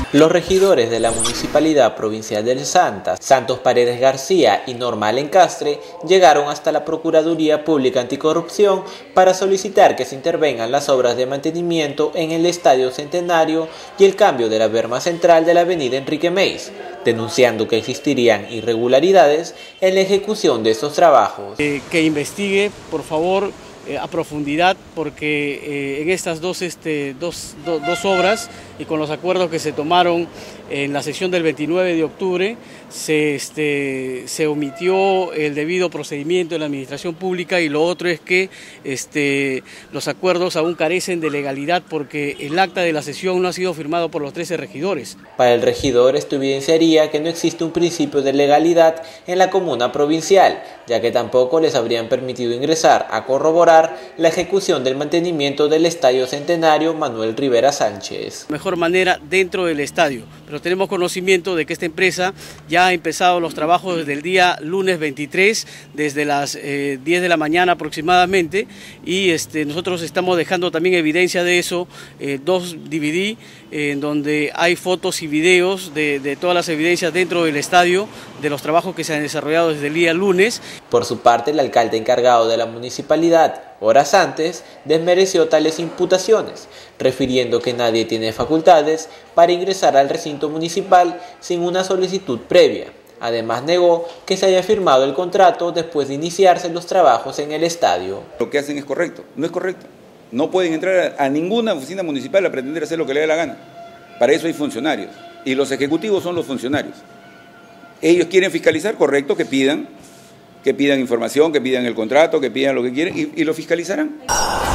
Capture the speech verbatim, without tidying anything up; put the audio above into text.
Los regidores de la Municipalidad Provincial del Santa, Santos Paredes García y Norma Alencastre, llegaron hasta la Procuraduría Pública Anticorrupción para solicitar que se intervengan las obras de mantenimiento en el Estadio Centenario y el cambio de la berma central de la avenida Enrique Meis, denunciando que existirían irregularidades en la ejecución de estos trabajos. Eh, que investigue, por favor, eh, a profundidad, porque eh, en estas dos, este, dos, do, dos obras y con los acuerdos que se tomaron en la sesión del veintinueve de octubre, se, este, se omitió el debido procedimiento de la administración pública, y lo otro es que este, los acuerdos aún carecen de legalidad porque el acta de la sesión no ha sido firmado por los trece regidores. Para el regidor, esto evidenciaría que no existe un principio de legalidad en la comuna provincial, ya que tampoco les habrían permitido ingresar a corroborar la ejecución del mantenimiento del Estadio Centenario Manuel Rivera Sánchez. Mejor manera dentro del estadio, pero tenemos conocimiento de que esta empresa ya ha empezado los trabajos desde el día lunes veintitrés, desde las eh, diez de la mañana aproximadamente, y este, nosotros estamos dejando también evidencia de eso, eh, dos D V D, eh, en donde hay fotos y videos de, de todas las evidencias dentro del estadio, de los trabajos que se han desarrollado desde el día lunes. Por su parte, el alcalde encargado de la municipalidad, horas antes, desmereció tales imputaciones, refiriendo que nadie tiene facultades para ingresar al recinto municipal sin una solicitud previa. Además, negó que se haya firmado el contrato después de iniciarse los trabajos en el estadio. Lo que hacen es correcto, no es correcto. No pueden entrar a ninguna oficina municipal a pretender hacer lo que le dé la gana. Para eso hay funcionarios, y los ejecutivos son los funcionarios. Ellos quieren fiscalizar, correcto, que pidan, que pidan información, que pidan el contrato, que pidan lo que quieren, y, y lo fiscalizarán.